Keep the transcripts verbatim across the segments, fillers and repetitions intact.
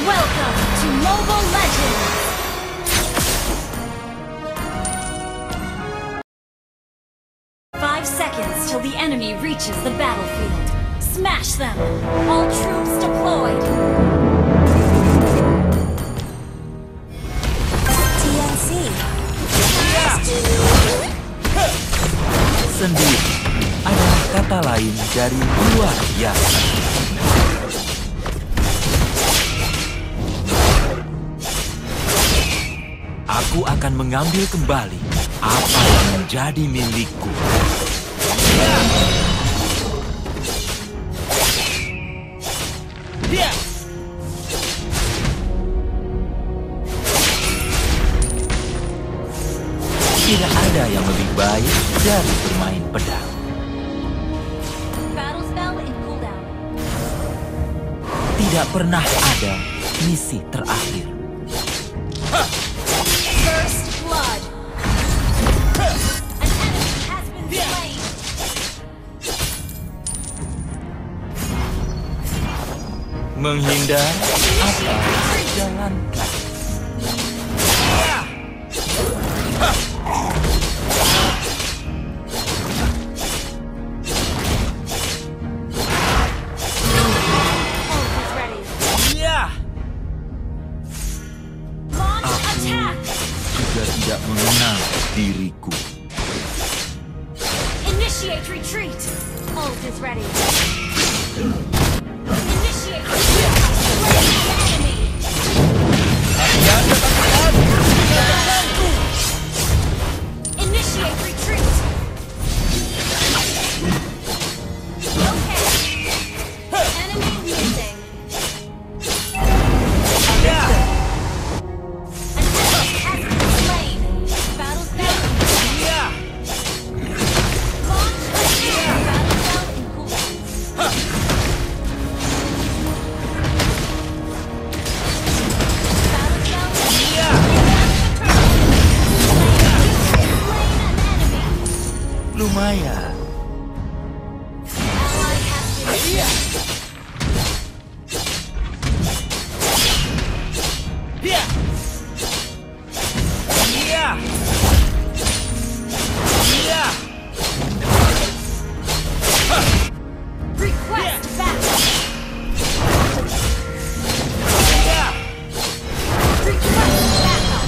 Welcome to Mobile Legends! Five seconds till the enemy reaches the battlefield. Smash them! All troops deployed! T N C. Sendiri adalah kata lain dari luar biasa. Aku akan mengambil kembali apa yang menjadi milikku. Tidak ada yang lebih baik dari bermain pedang. Battle spell in cooldown. Tidak pernah ada misi terakhir. First blood. An enemy has been slain. Menghindar atau jalankan. Tidak mengenal diriku. Initiate retreat. Ult is ready. Initiate retreat. Slay the enemy. Initiate retreat. Okay. Enemy missing. Lumayan. Request backup. Request backup.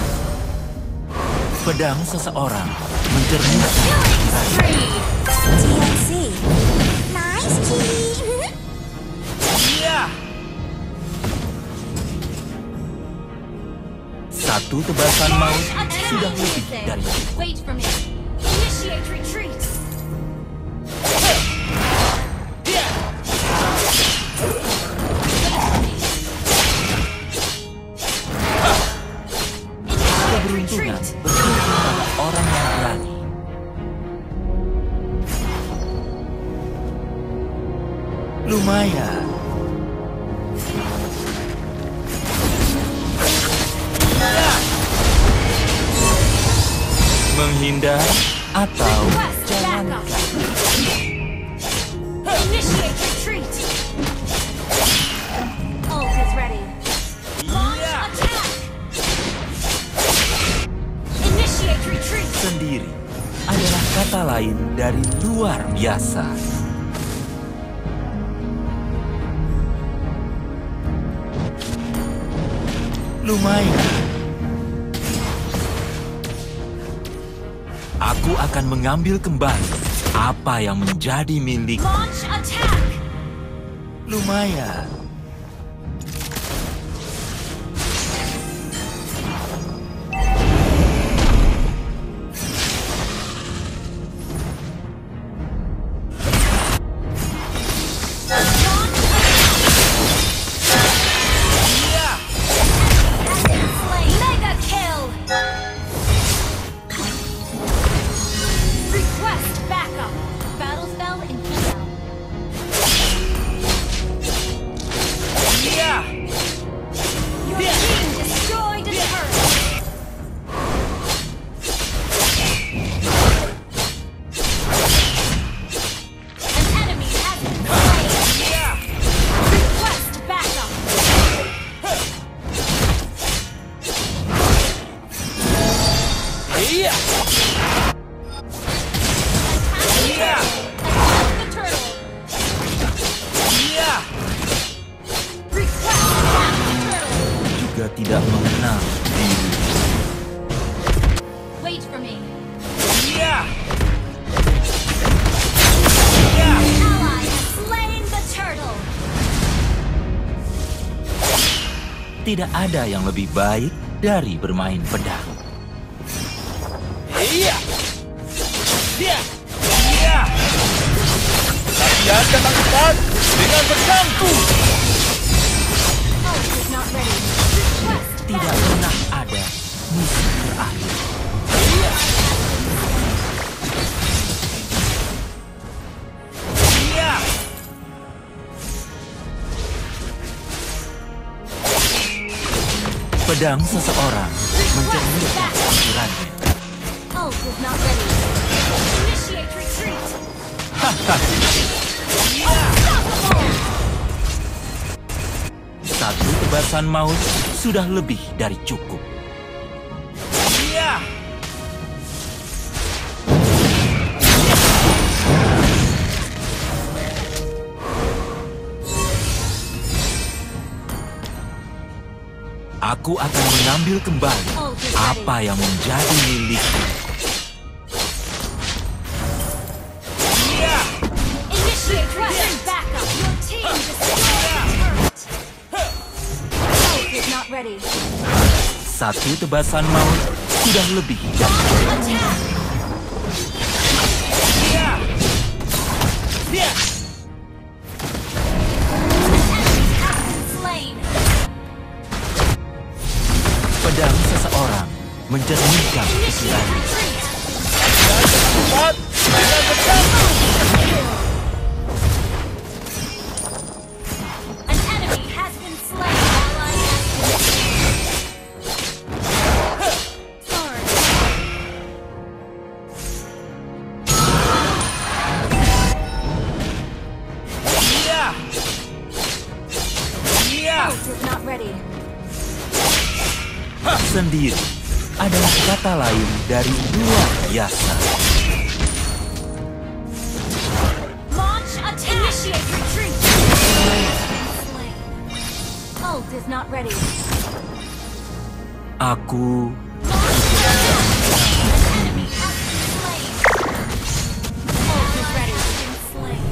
Pedang seseorang mencernihkan. Killing spree. T N C. Nice, G. Satu tebasan maut sudah Enemy lebih missing. dari cukup. Wait for me. Initiate retreat. Keberuntungan berada pada orang yang berani. Lumayan. Menghindar atau Request backup. Initiate retreat. Ult is ready. Launch attack. Initiate retreat. sendiri adalah kata lain dari luar biasa. Lumayan. Aku akan mengambil kembali apa yang menjadi milik. Launch attack. Lumayan. Mega kill. Request backup. Battle spell in cooldown. tidak mengenal diri. Wait for me. Iya. An ally has slain the turtle. Tidak ada yang lebih baik dari bermain pedang. Iya. Iya. Iya. Kalian datang cepat dengan pedangku. Ult is not ready. Request Tidak battle. pernah ada misi terakhir. Iya. Iya. Pedang seseorang mencerminkan pikirannya. Ult is not ready. Initiate retreat. Unstoppable. Satu tebasan maut sudah lebih dari cukup. Iya. Aku akan mengambil kembali Ult is ready. apa yang menjadi milikku. Iya. Initiate rush backup. Your team destroyed the turret. Ult is not ready. Satu tebasan maut sudah lebih dari cukup. Attack. Iya. Iya. Enemy has been slain. Pedang seseorang mencerminkan Initiate pikirannya. retreat. Cepat dengan pedangku. An enemy has been slain. Ally has been slain. Sorry. Iya. Iya. Ult is not ready. Sendiri adalah kata lain dari luar biasa. Launch attack. Initiate retreat. Slain. Ult is not ready. Aku Launch attack. An enemy has been slain. Ult is ready. Slain.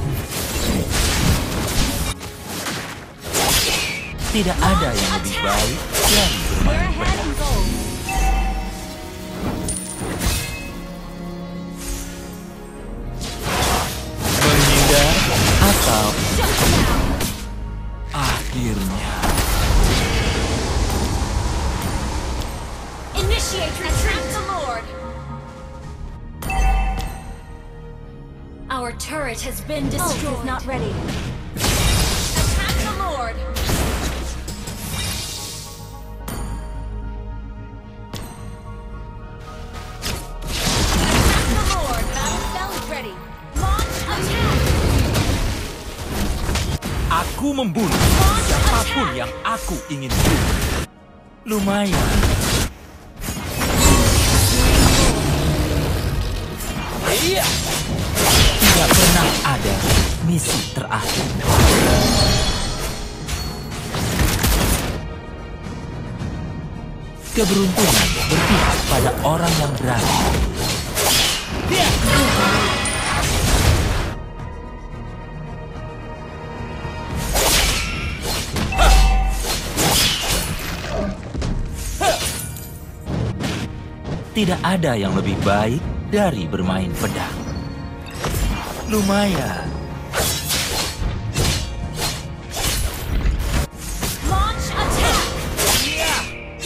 tidak ada yang lebih baik dari We're bermain ahead pedang. in gold. Menghindar atau Shut down. akhirnya Initiate retreat. The Lord. Our turret has been destroyed. Ult is not ready. Attack the Lord. Attack the Lord. Battle spell is ready. Launch attack. aku membunuh Launch siapapun attack. yang aku ingin bunuh. Lumayan. Iya. Tidak pernah ada misi terakhir. Keberuntungan berpihak pada orang yang berani. Iya. Tidak ada yang lebih baik dari bermain pedang. Lumayan. Launch attack. Iya.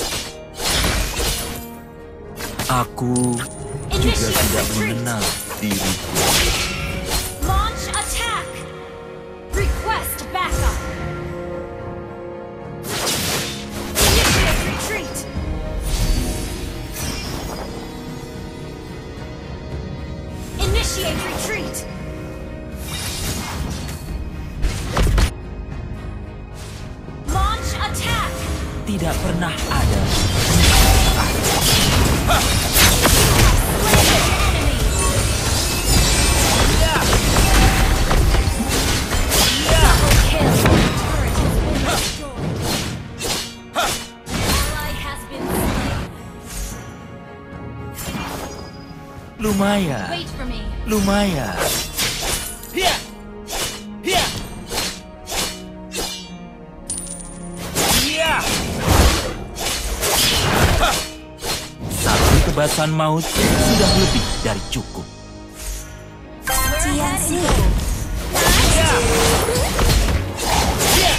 Aku juga Initiate tidak retreat. mengenal diriku. Launch attack. Request backup. Initiate retreat. Initiate retreat. Launch attack. Tidak pernah ada misi terakhir. Slay the enemy. Iya. Iya. Double kill. Turret has been destroyed. Ally Lumayan, Wait for me. lumayan. Iya. Iya. Iya. Satu tebasan maut sudah lebih dari cukup. We're T N ahead C. in gold. Iya. Iya.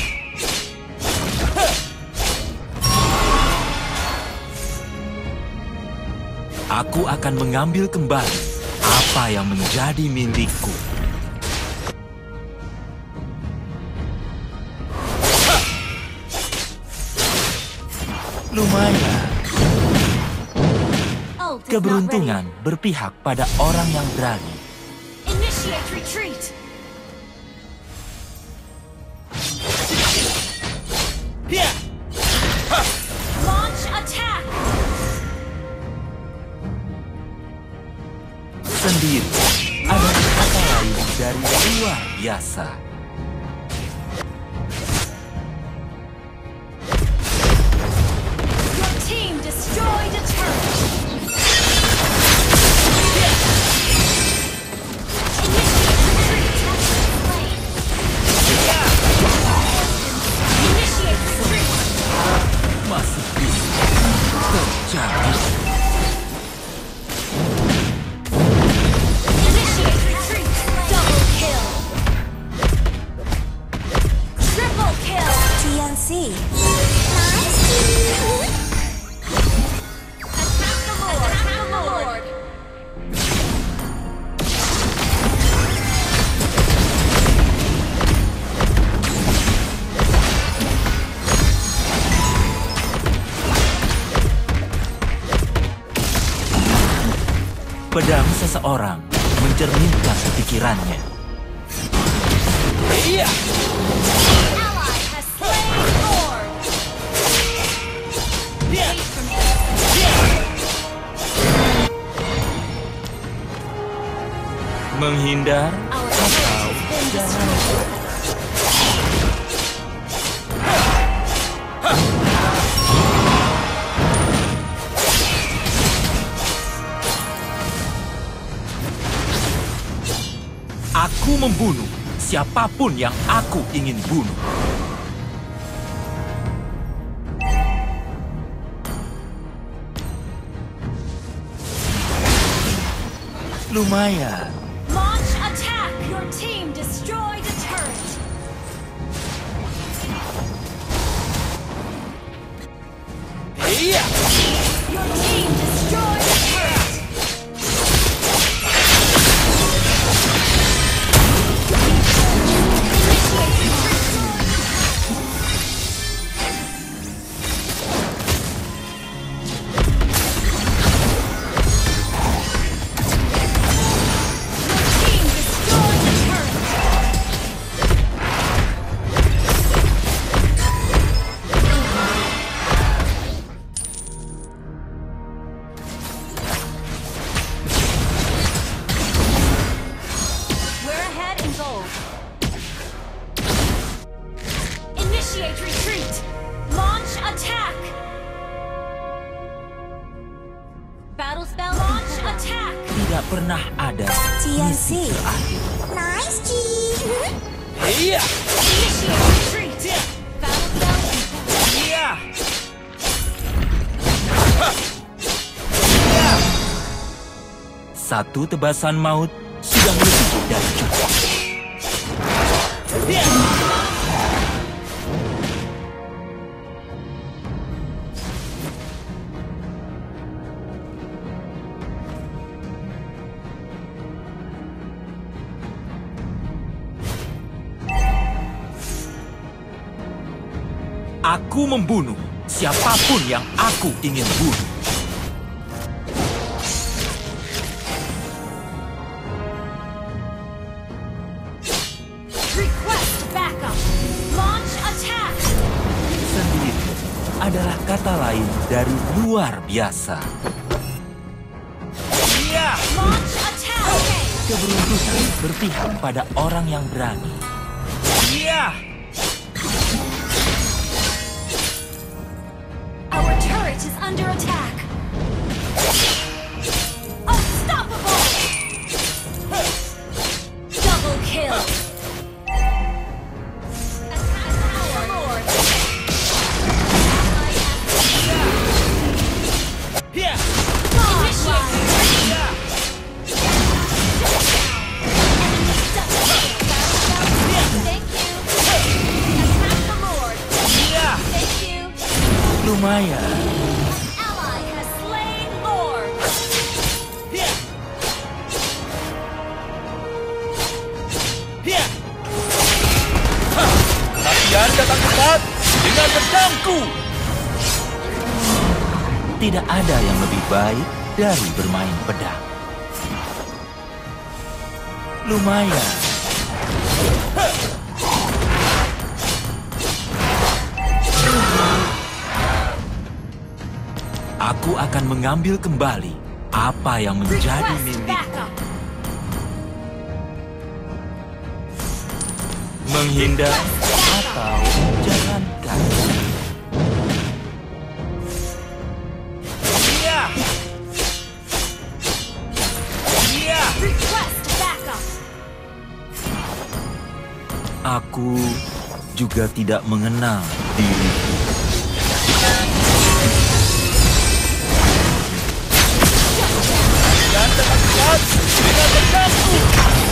Aku akan mengambil kembali apa yang menjadi milikku. Lumayan. Ult is not Keberuntungan ready. berpihak pada orang yang berani. Initiate retreat. Iya. Launch attack. Sendiri ada kata lain dari luar biasa. Your team destroyed a turret. Initiate retreat. Masih bisa terjadi. Initiate retreat. Double kill. Triple kill. T N C. Nice team. Attack the Lord. Attack the Lord. Pedang seseorang mencerminkan pikirannya. Iya. Ally has slain Lord. Iya. Wait for me. Iya. Menghindar Our atau turret has been destroyed. aku membunuh siapapun yang aku ingin bunuh. Lumayan. Launch attack. Your team destroyed a turret. Iya. Your team destroyed a turret. Initiate retreat. Your team destroyed a turret. We're ahead in gold. Initiate retreat. Launch attack. Battle spell. Launch attack. Tidak pernah ada T N misi C. terakhir. Nice team. Iya. Initiate retreat. Battle spell. Iya. Iya. Satu tebasan maut sudah lebih dari cukup. Iya. Aku membunuh siapapun yang aku ingin bunuh. Request backup. Launch attack. Sendiri adalah kata lain dari luar biasa. Iya. Launch attack. Keberuntungan berpihak pada orang yang berani. Iya. Our turret is under attack. Unstoppable. Lumayan. Ally has slain Lord. Hiya. Hiya. Hah. Latihan datang cepat dengan pedangku. Tidak ada yang lebih baik dari bermain pedang. Lumayan. Aku akan mengambil kembali apa yang menjadi Request milikku. backup. Menghindar atau jalankan. Hiya. Hiya. Request backup. Aku juga tidak mengenal diriku. Latihan datang cepat dengan pedangku.